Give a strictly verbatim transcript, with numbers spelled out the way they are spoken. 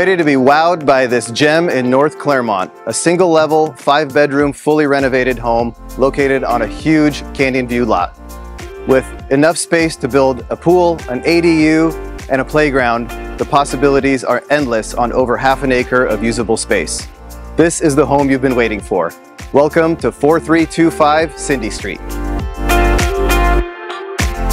ready to be wowed by this gem in North Clairemont, a single level, five bedroom, fully renovated home located on a huge Canyon View lot. With enough space to build a pool, an A D U, and a playground, the possibilities are endless on over half an acre of usable space. This is the home you've been waiting for. Welcome to four three two five Cindy Street.